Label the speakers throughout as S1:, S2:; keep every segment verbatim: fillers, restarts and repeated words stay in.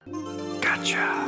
S1: Gotcha.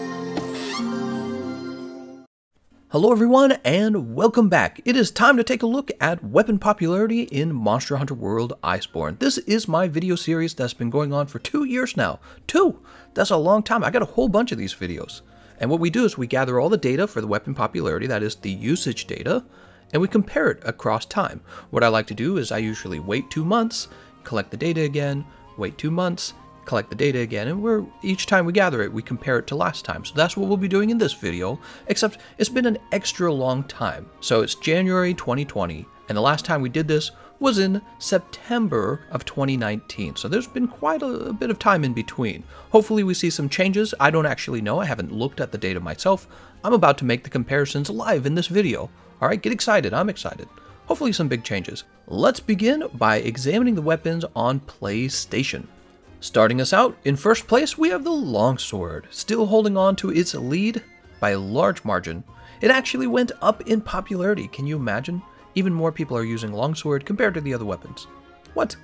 S2: Hello everyone, and welcome back. It is time to take a look at weapon popularity in Monster Hunter World Iceborne. This is my video series that's been going on for two years now. Two! That's a long time. I got a whole bunch of these videos. And what we do is we gather all the data for the weapon popularity, that is the usage data, and we compare it across time. What I like to do is I usually wait two months, collect the data again, wait two months, collect the data again, and we're each time we gather it, we compare it to last time. So that's what we'll be doing in this video, except it's been an extra long time. So it's January twenty twenty, and the last time we did this was in September of twenty nineteen. So there's been quite a, a bit of time in between. Hopefully we see some changes. I don't actually know. I haven't looked at the data myself. I'm about to make the comparisons live in this video. All right, get excited. I'm excited. Hopefully some big changes. Let's begin by examining the weapons on PlayStation. Starting us out, in first place, we have the Longsword, still holding on to its lead by a large margin. It actually went up in popularity, can you imagine? Even more people are using Longsword compared to the other weapons. What?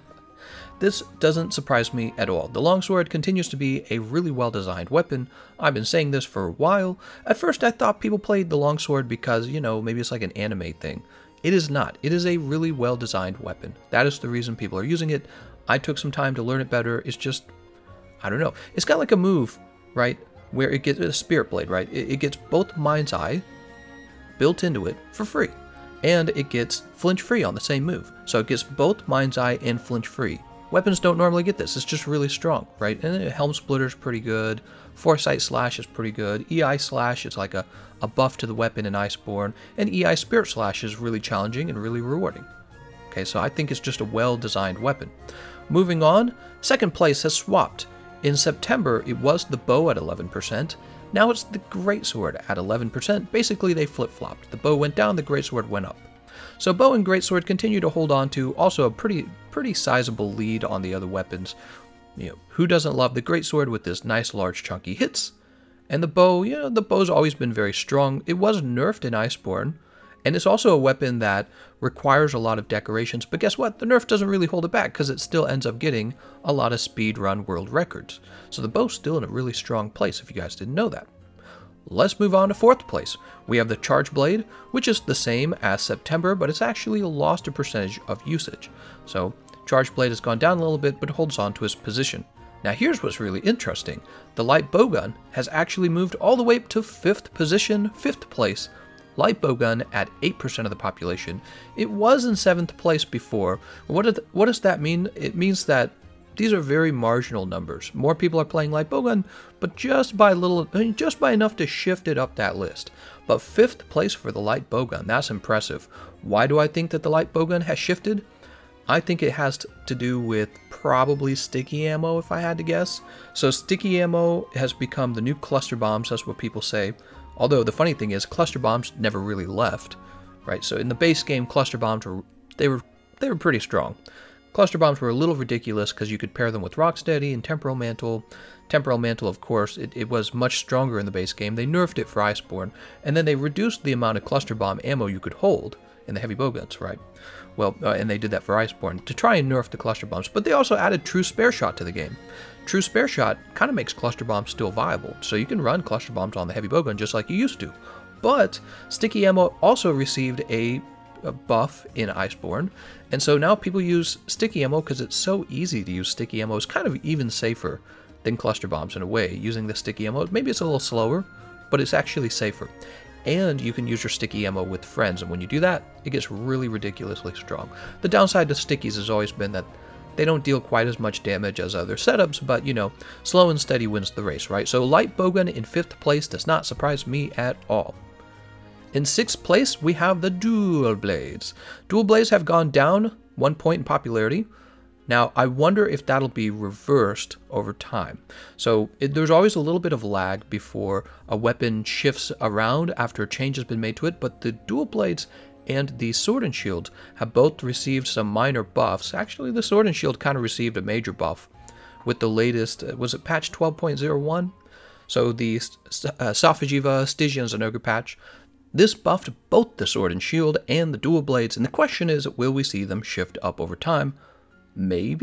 S2: This doesn't surprise me at all. The Longsword continues to be a really well-designed weapon. I've been saying this for a while. At first I thought people played the Longsword because, you know, maybe it's like an anime thing. It is not. It is a really well-designed weapon. That is the reason people are using it. I took some time to learn it better. It's just, I don't know. It's got like a move, right, where it gets a Spirit Blade, right? It, it gets both Mind's Eye built into it for free, and it gets flinch free on the same move. So it gets both Mind's Eye and flinch free. Weapons don't normally get this. It's just really strong, right? And then Helm Splitter's pretty good. Foresight Slash is pretty good. E I Slash is like a, a buff to the weapon in Iceborne, and E I Spirit Slash is really challenging and really rewarding. Okay, so I think it's just a well-designed weapon. Moving on, second place has swapped. In September, it was the bow at eleven percent. Now it's the greatsword at eleven percent. Basically, they flip-flopped. The bow went down, the greatsword went up. So bow and greatsword continue to hold on to also a pretty pretty sizable lead on the other weapons. You know, who doesn't love the greatsword with this nice large chunky hits? And the bow, you know, the bow's always been very strong. It was nerfed in Iceborne. And it's also a weapon that requires a lot of decorations, but guess what? The nerf doesn't really hold it back because it still ends up getting a lot of speedrun world records. So the bow's still in a really strong place if you guys didn't know that. Let's move on to fourth place. We have the Charge Blade, which is the same as September, but it's actually lost a percentage of usage. So Charge Blade has gone down a little bit, but holds on to its position. Now here's what's really interesting. The Light Bowgun has actually moved all the way up to fifth position, fifth place. Light Bowgun at eight percent of the population. It was in seventh place before. What, th what does that mean? It means that these are very marginal numbers. More people are playing Light Bowgun, but just by little, I mean, just by enough to shift it up that list. But fifth place for the Light Bowgun, that's impressive. Why do I think that the Light Bowgun has shifted? I think it has to do with probably sticky ammo, if I had to guess. So sticky ammo has become the new cluster bombs, that's what people say. Although the funny thing is, cluster bombs never really left, right? So in the base game, cluster bombs were they were they were pretty strong. Cluster bombs were a little ridiculous because you could pair them with Rocksteady and Temporal Mantle. Temporal Mantle, of course, it, it was much stronger in the base game. They nerfed it for Iceborne, and then they reduced the amount of cluster bomb ammo you could hold in the heavy bowguns, right? Well, uh, and they did that for Iceborne to try and nerf the cluster bombs, but they also added True Spare Shot to the game. True Spare Shot kind of makes cluster bombs still viable, so you can run cluster bombs on the heavy bowgun just like you used to. But sticky ammo also received a, a buff in Iceborne, and so now people use sticky ammo because it's so easy to use sticky ammo. It's kind of even safer than cluster bombs in a way. Using the sticky ammo, maybe it's a little slower, but it's actually safer. And you can use your sticky ammo with friends, and when you do that, it gets really ridiculously strong. The downside to stickies has always been that they don't deal quite as much damage as other setups, but, you know, slow and steady wins the race, right? So Light Bowgun in fifth place does not surprise me at all. In sixth place, we have the Dual Blades. Dual Blades have gone down one point in popularity. Now, I wonder if that'll be reversed over time. So it, there's always a little bit of lag before a weapon shifts around after a change has been made to it, but the Dual Blades and the Sword and Shield have both received some minor buffs. Actually, the Sword and Shield kind of received a major buff with the latest, was it patch twelve point oh one? So the uh, Safajiva Stygian Zinogre patch. This buffed both the Sword and Shield and the Dual Blades, and the question is, will we see them shift up over time? Maybe?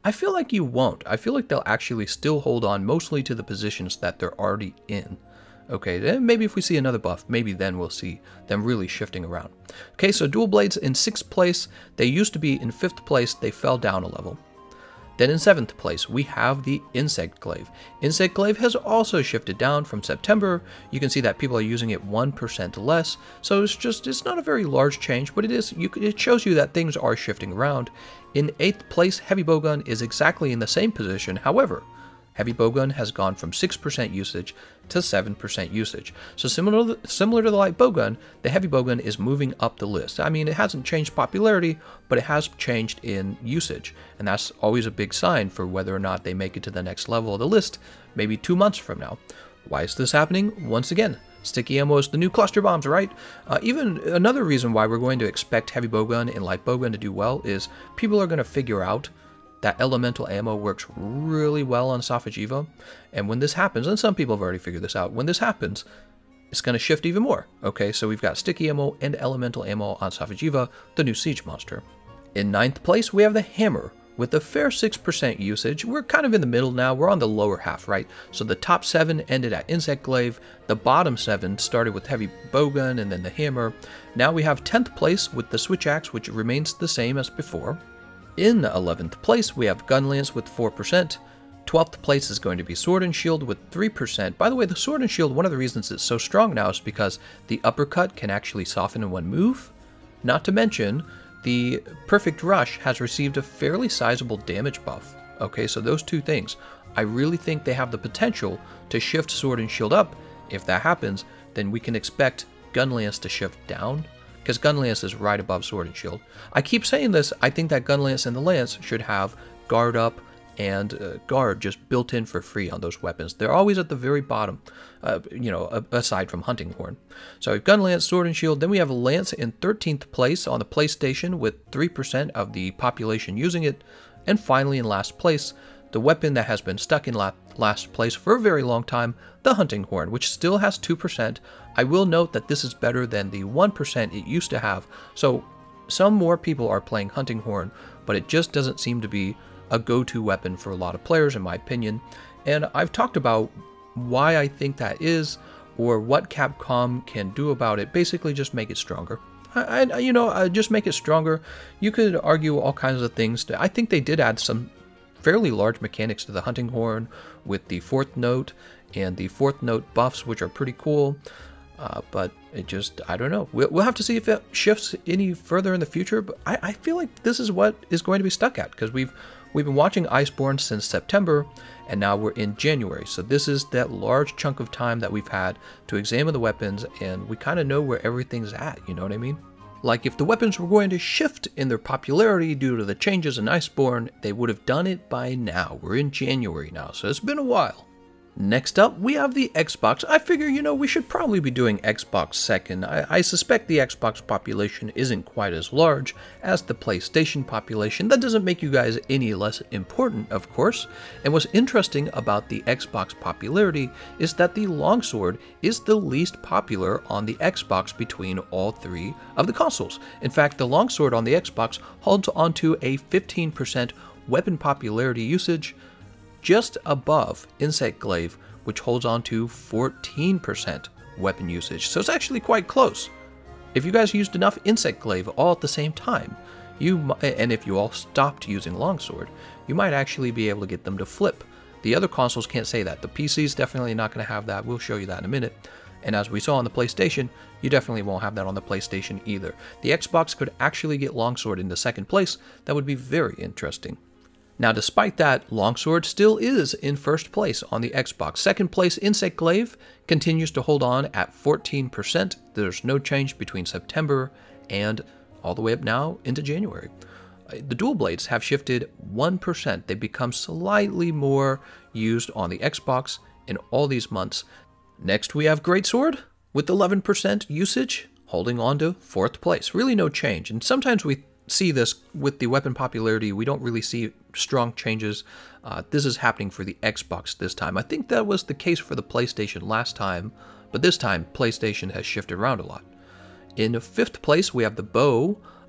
S2: I feel like you won't. I feel like they'll actually still hold on mostly to the positions that they're already in. Okay, then maybe if we see another buff, maybe then we'll see them really shifting around. Okay, so Dual Blades in sixth place. They used to be in fifth place. They fell down a level. Then in seventh place, we have the Insect Glaive. Insect Glaive has also shifted down from September. You can see that people are using it one percent less. So it's just, it's not a very large change, but it is, you, it shows you that things are shifting around. In eighth place, Heavy Bowgun is exactly in the same position. However, Heavy Bowgun has gone from six percent usage to seven percent usage. So similar to, the, similar to the Light Bowgun, the Heavy Bowgun is moving up the list. I mean, it hasn't changed popularity, but it has changed in usage. And that's always a big sign for whether or not they make it to the next level of the list, maybe two months from now. Why is this happening? Once again, sticky ammo is the new cluster bombs, right? Uh, even another reason why we're going to expect Heavy Bowgun and Light Bowgun to do well is people are going to figure out that elemental ammo works really well on Safi'jiiva, and when this happens, and some people have already figured this out, when this happens, it's going to shift even more. Okay, so we've got sticky ammo and elemental ammo on Safi'jiiva, the new siege monster. In ninth place, we have the Hammer. With a fair six percent usage, we're kind of in the middle now, we're on the lower half, right? So the top seven ended at Insect Glaive, the bottom seven started with Heavy Bowgun and then the Hammer. Now we have tenth place with the Switch Axe, which remains the same as before. In eleventh place, we have Gunlance with four percent. twelfth place is going to be Sword and Shield with three percent. By the way, the Sword and Shield, one of the reasons it's so strong now is because the uppercut can actually soften in one move. Not to mention, the Perfect Rush has received a fairly sizable damage buff. Okay, so those two things. I really think they have the potential to shift Sword and Shield up. If that happens, then we can expect Gunlance to shift down, because Gunlance is right above Sword and Shield. I keep saying this, I think that Gunlance and the Lance should have guard up and uh, guard just built in for free on those weapons. They're always at the very bottom, uh, you know, aside from Hunting Horn. So we have Gunlance, Sword and Shield, then we have Lance in thirteenth place on the PlayStation with three percent of the population using it. And finally in last place, the weapon that has been stuck in la last place for a very long time, the Hunting Horn, which still has two percent. I will note that this is better than the one percent it used to have, so some more people are playing Hunting Horn, but it just doesn't seem to be a go-to weapon for a lot of players in my opinion. And I've talked about why I think that is, or what Capcom can do about it. Basically just make it stronger. I, I, you know, uh, just make it stronger. You could argue all kinds of things. I think they did add some fairly large mechanics to the Hunting Horn with the fourth note and the fourth note buffs, which are pretty cool. Uh, but it just, I don't know. We'll, we'll have to see if it shifts any further in the future. But I, I feel like this is what is going to be stuck at, because we've we've been watching Iceborne since September, and now we're in January. So this is that large chunk of time that we've had to examine the weapons, and we kind of know where everything's at. You know what I mean? Like if the weapons were going to shift in their popularity due to the changes in Iceborne, they would have done it by now. We're in January now, so it's been a while. Next up, we have the Xbox. I figure, you know, we should probably be doing Xbox second. I, I suspect the Xbox population isn't quite as large as the PlayStation population. That doesn't make you guys any less important, of course. And what's interesting about the Xbox popularity is that the Longsword is the least popular on the Xbox between all three of the consoles. In fact, the Longsword on the Xbox holds onto a fifteen percent weapon popularity usage, just above Insect Glaive, which holds on to fourteen percent weapon usage. So it's actually quite close. If you guys used enough Insect Glaive all at the same time, you and if you all stopped using Longsword, you might actually be able to get them to flip. The other consoles can't say that. The P C's definitely not going to have that. We'll show you that in a minute. And as we saw on the PlayStation, you definitely won't have that on the PlayStation either. The Xbox could actually get Longsword into second place. That would be very interesting. Now, despite that, Longsword still is in first place on the Xbox. Second place, Insect Glaive continues to hold on at fourteen percent. There's no change between September and all the way up now into January. The Dual Blades have shifted one percent. They've become slightly more used on the Xbox in all these months. Next, we have Greatsword with eleven percent usage, holding on to fourth place. Really no change. And sometimes we see this with the weapon popularity. We don't really see strong changes. Uh, this is happening for the Xbox this time. I think that was the case for the PlayStation last time, but this time PlayStation has shifted around a lot. In fifth place, we have the Bow,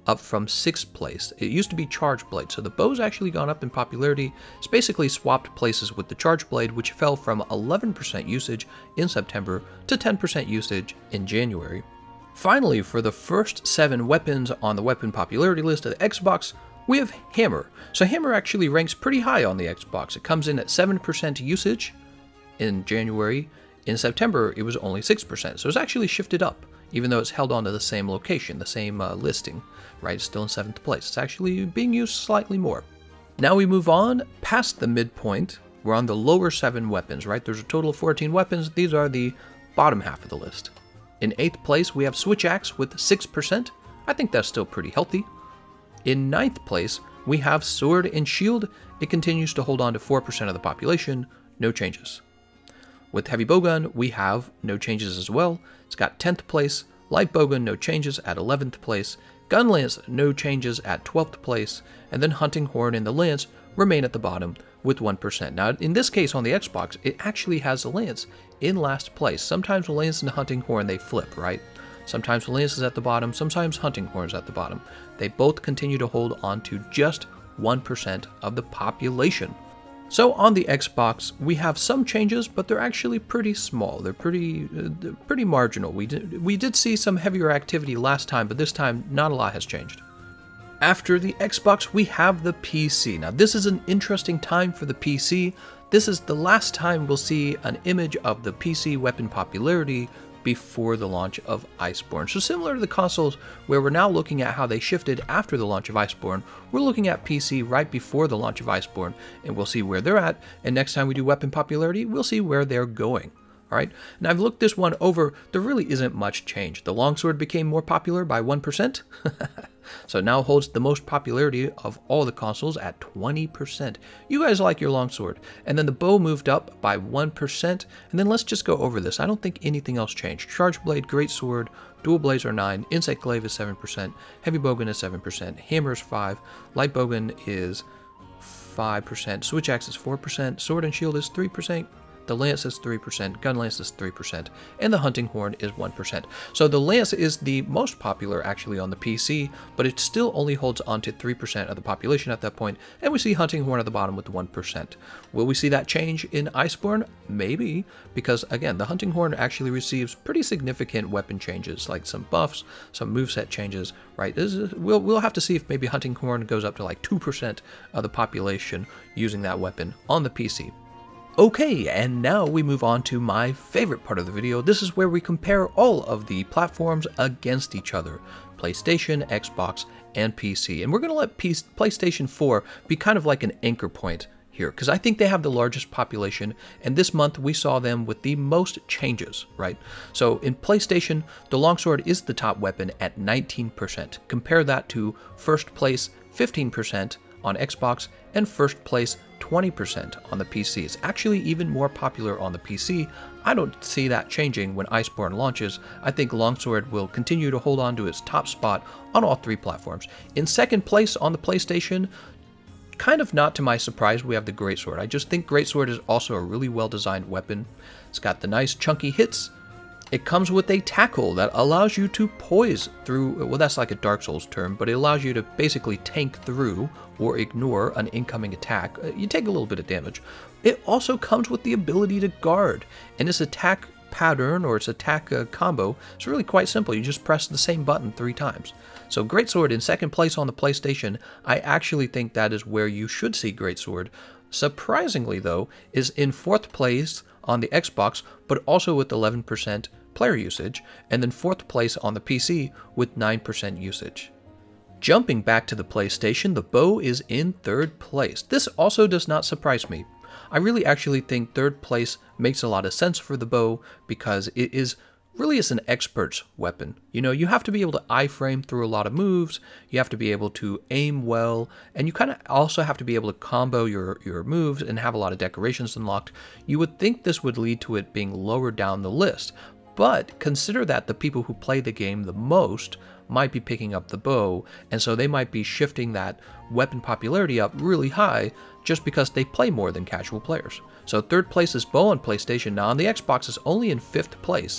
S2: up from sixth place. It used to be Charge Blade, so the bow's actually gone up in popularity. It's basically swapped places with the Charge Blade, which fell from eleven percent usage in September to ten percent usage in January. Finally, for the first seven weapons on the weapon popularity list of the Xbox, we have Hammer. So Hammer actually ranks pretty high on the Xbox. It comes in at seven percent usage in January. In September, it was only six percent, so it's actually shifted up, even though it's held onto the same location, the same uh, listing, right? It's still in seventh place. It's actually being used slightly more. Now we move on past the midpoint. We're on the lower seven weapons, right? There's a total of fourteen weapons. These are the bottom half of the list. In eighth place, we have Switch Axe with six percent. I think that's still pretty healthy. In ninth place, we have Sword and Shield. It continues to hold on to four percent of the population, no changes. With Heavy Bowgun, we have no changes as well. It's got tenth place. Light Bowgun, no changes at eleventh place. Gun Lance, no changes at twelfth place. And then Hunting Horn and the Lance remain at the bottom with one percent. Now, in this case on the Xbox, it actually has the Lance in last place. Sometimes the Lance and the Hunting Horn, they flip, right? Sometimes the Lance is at the bottom, sometimes Hunting Horn is at the bottom. They both continue to hold on to just one percent of the population. So on the Xbox, we have some changes, but they're actually pretty small. They're pretty uh, they're pretty marginal. We did, we did see some heavier activity last time, but this time not a lot has changed. After the Xbox, we have the P C. Now this is an interesting time for the P C. This is the last time we'll see an image of the P C weapon popularity before the launch of Iceborne. So similar to the consoles, where we're now looking at how they shifted after the launch of Iceborne, we're looking at P C right before the launch of Iceborne, and we'll see where they're at, and next time we do weapon popularity, we'll see where they're going. Alright, now I've looked this one over. There really isn't much change. The longsword became more popular by one percent, so it now holds the most popularity of all the consoles at twenty percent. You guys like your longsword. And then the bow moved up by one percent, and then let's just go over this. I don't think anything else changed. Charge Blade, Greatsword, Dual Blades are nine, Insect Glaive is seven percent, Heavy Bowgun is seven percent, Hammer is five, Light Bowgun is five percent, Switch Axe is four percent, Sword and Shield is three percent, the Lance is three percent, Gun Lance is three percent, and the Hunting Horn is one percent. So the Lance is the most popular actually on the P C, but it still only holds on to three percent of the population at that point, and we see Hunting Horn at the bottom with one percent. Will we see that change in Iceborne? Maybe, because again, the Hunting Horn actually receives pretty significant weapon changes, like some buffs, some moveset changes, right? This is, we'll, we'll have to see if maybe Hunting Horn goes up to like two percent of the population using that weapon on the P C. Okay, and now we move on to my favorite part of the video. This is where we compare all of the platforms against each other. PlayStation, Xbox, and P C. And we're going to let P PlayStation four be kind of like an anchor point here, because I think they have the largest population, and this month we saw them with the most changes, right? So in PlayStation, the longsword is the top weapon at nineteen percent. Compare that to first place, fifteen percent on Xbox, and first place twenty percent on the P C. It's actually even more popular on the P C. I don't see that changing when Iceborne launches. I think longsword will continue to hold on to its top spot on all three platforms. In second place on the PlayStation, kind of not to my surprise, we have the Greatsword. I just think Greatsword is also a really well-designed weapon. It's got the nice chunky hits. It comes with a tackle that allows you to poise through, well, that's like a Dark Souls term, but it allows you to basically tank through or ignore an incoming attack. You take a little bit of damage. It also comes with the ability to guard, and its attack pattern or its attack uh, combo is really quite simple. You just press the same button three times. So Greatsword in second place on the PlayStation. I actually think that is where you should see Greatsword. Surprisingly, though, is in fourth place on the Xbox, but also with eleven percent player usage, and then fourth place on the P C with nine percent usage. Jumping back to the PlayStation, the bow is in third place. This also does not surprise me. I really actually think third place makes a lot of sense for the bow because it is really is an expert's weapon. You know, you have to be able to iframe through a lot of moves, you have to be able to aim well, and you kind of also have to be able to combo your, your moves and have a lot of decorations unlocked. You would think this would lead to it being lower down the list, but consider that the people who play the game the most might be picking up the bow, and so they might be shifting that weapon popularity up really high just because they play more than casual players. So third place is bow on PlayStation. Now on the Xbox it's only in fifth place,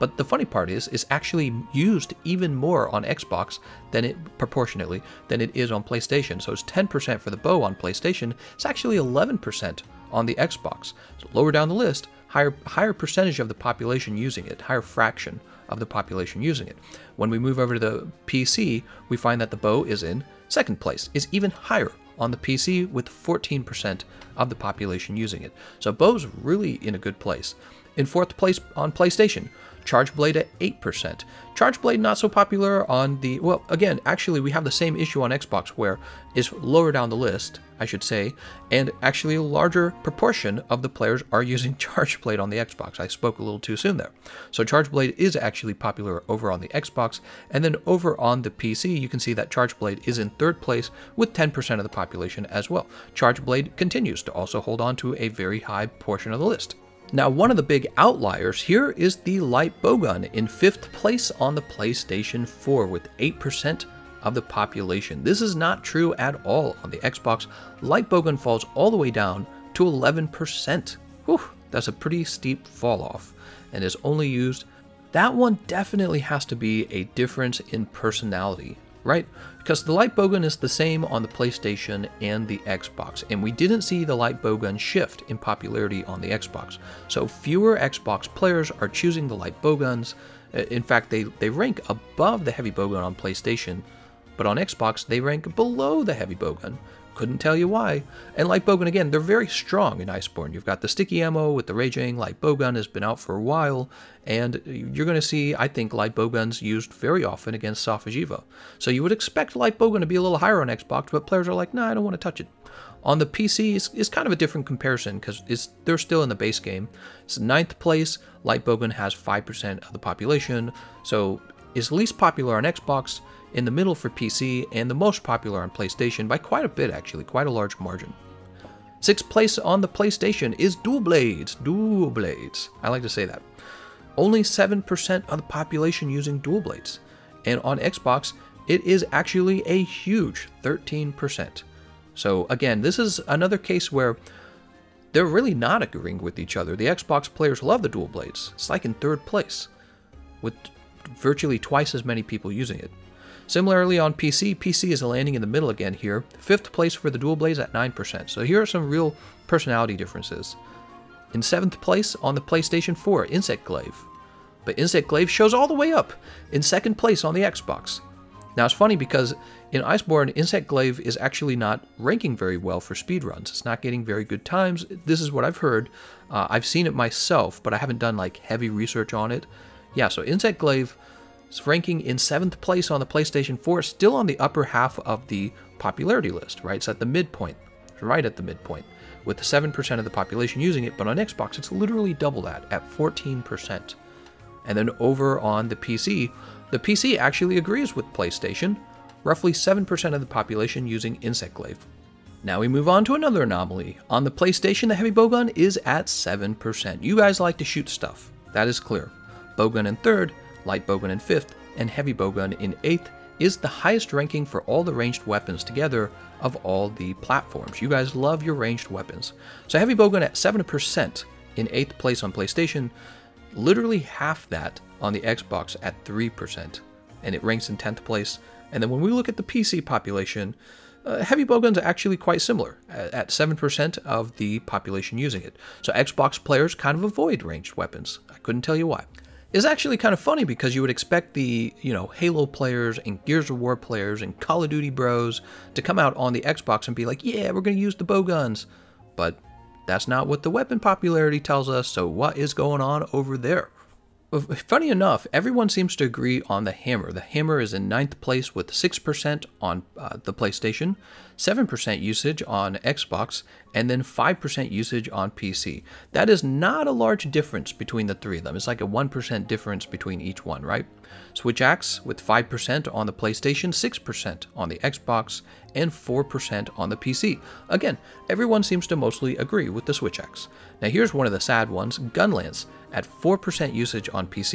S2: But the funny part is, it's actually used even more on Xbox than it, proportionately, than it is on PlayStation. So it's ten percent for the bow on PlayStation. It's actually eleven percent on the Xbox. So lower down the list, higher, higher percentage of the population using it, higher fraction of the population using it. When we move over to the P C, we find that the bow is in second place, is even higher on the P C with fourteen percent of the population using it. So bow's really in a good place. In fourth place on PlayStation, Charge Blade at eight percent. Charge Blade not so popular on the, well, again, actually we have the same issue on Xbox where it's lower down the list, I should say, and actually a larger proportion of the players are using Charge Blade on the Xbox. I spoke a little too soon there. So Charge Blade is actually popular over on the Xbox, and then over on the P C, you can see that Charge Blade is in third place with ten percent of the population as well. Charge Blade continues to also hold on to a very high portion of the list. Now, one of the big outliers here is the light bowgun in fifth place on the PlayStation four with eight percent of the population. This is not true at all on the Xbox. Light bowgun falls all the way down to eleven percent. Whew, that's a pretty steep fall off and is only used. That one definitely has to be a difference in personality, right? Because the light bowgun is the same on the PlayStation and the Xbox, and we didn't see the light bowgun shift in popularity on the Xbox. So fewer Xbox players are choosing the light bowguns. In fact, they, they rank above the heavy bowgun on PlayStation, but on Xbox they rank below the heavy bowgun. Couldn't tell you why. And light bowgun, again, they're very strong in Iceborne. You've got the sticky ammo with the Raging. Light bowgun has been out for a while, and you're going to see, I think, light bowguns used very often against Safajiva. So you would expect light bowgun to be a little higher on Xbox, but players are like, nah, I don't want to touch it. On the P C, it's, it's kind of a different comparison because it's they're still in the base game. It's ninth place. Light bowgun has five percent of the population, so is least popular on Xbox, in the middle for P C, and the most popular on PlayStation by quite a bit, actually, quite a large margin. Sixth place on the PlayStation is Dual Blades. Dual Blades. I like to say that. Only seven percent of the population using Dual Blades. And on Xbox, it is actually a huge thirteen percent. So again, this is another case where they're really not agreeing with each other. The Xbox players love the Dual Blades. It's like in third place, with virtually twice as many people using it. Similarly on P C, P C is landing in the middle again here. Fifth place for the Dual Blades at nine percent. So here are some real personality differences. In seventh place on the PlayStation four, Insect Glaive. But Insect Glaive shows all the way up in second place on the Xbox. Now it's funny because in Iceborne, Insect Glaive is actually not ranking very well for speedruns. It's not getting very good times. This is what I've heard. Uh, I've seen it myself, but I haven't done like heavy research on it. Yeah, so Insect Glaive is ranking in seventh place on the PlayStation four, still on the upper half of the popularity list, right? It's at the midpoint, right at the midpoint, with seven percent of the population using it, but on Xbox it's literally double that, at fourteen percent. And then over on the P C, the P C actually agrees with PlayStation, roughly seven percent of the population using Insect Glaive. Now we move on to another anomaly. On the PlayStation, the heavy bowgun is at seven percent. You guys like to shoot stuff, that is clear. Bowgun in third, light bowgun in fifth, and heavy bowgun in eighth is the highest ranking for all the ranged weapons together of all the platforms. You guys love your ranged weapons. So heavy bowgun at seven percent in eighth place on PlayStation, literally half that on the Xbox at three percent, and it ranks in tenth place. And then when we look at the P C population, uh, heavy bowguns are actually quite similar, at, at seven percent of the population using it. So Xbox players kind of avoid ranged weapons. I couldn't tell you why. It's actually kind of funny because you would expect the, you know, Halo players and Gears of War players and Call of Duty bros to come out on the Xbox and be like, yeah, we're going to use the bowguns. But that's not what the weapon popularity tells us, so what is going on over there? Funny enough, everyone seems to agree on the hammer. The hammer is in ninth place with six percent on uh, the PlayStation, seven percent usage on Xbox, and then five percent usage on P C. That is not a large difference between the three of them. It's like a one percent difference between each one, right? Switch Axe with five percent on the PlayStation, six percent on the Xbox, and four percent on the P C. Again, everyone seems to mostly agree with the Switch Axe. Now here's one of the sad ones, Gunlance at four percent usage on P C,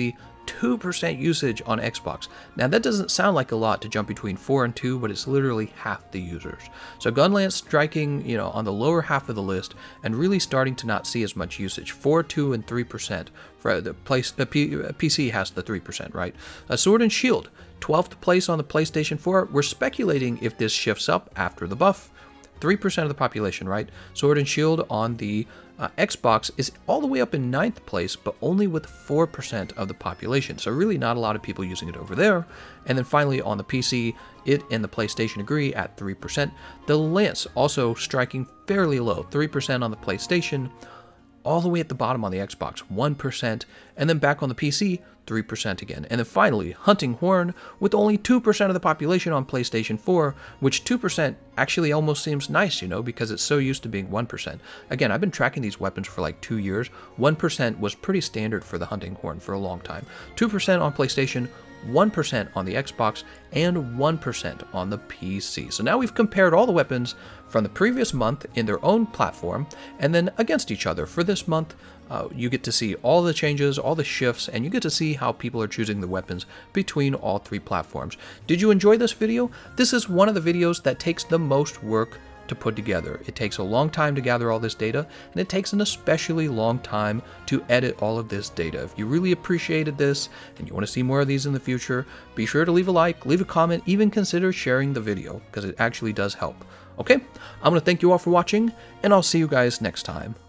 S2: two percent usage on Xbox. Now that doesn't sound like a lot to jump between four and two, but it's literally half the users. So Gunlance striking, you know, on the lower half of the list and really starting to not see as much usage. four, two, and three percent. For the place, the P, P C has the three percent, right? A Sword and Shield, twelfth place on the PlayStation four. We're speculating if this shifts up after the buff. three percent of the population, right? Sword and Shield on the uh, Xbox is all the way up in ninth place, but only with four percent of the population. So really not a lot of people using it over there. And then finally on the P C, it and the PlayStation agree at three percent. The Lance also striking fairly low, three percent on the PlayStation, all the way at the bottom on the Xbox, one percent, and then back on the P C, three percent again. And then finally, Hunting Horn, with only two percent of the population on PlayStation four, which two percent actually almost seems nice, you know, because it's so used to being one percent. Again, I've been tracking these weapons for like two years. one percent was pretty standard for the Hunting Horn for a long time. two percent on PlayStation, one percent on the Xbox, and one percent on the P C. So now we've compared all the weapons from the previous month in their own platform and then against each other. For this month, uh, you get to see all the changes, all the shifts, and you get to see how people are choosing the weapons between all three platforms. Did you enjoy this video? This is one of the videos that takes the most work to put together. It takes a long time to gather all this data, and it takes an especially long time to edit all of this data. If you really appreciated this and you want to see more of these in the future, be sure to leave a like, leave a comment, even consider sharing the video, because it actually does help. Okay, I'm going to thank you all for watching, and I'll see you guys next time.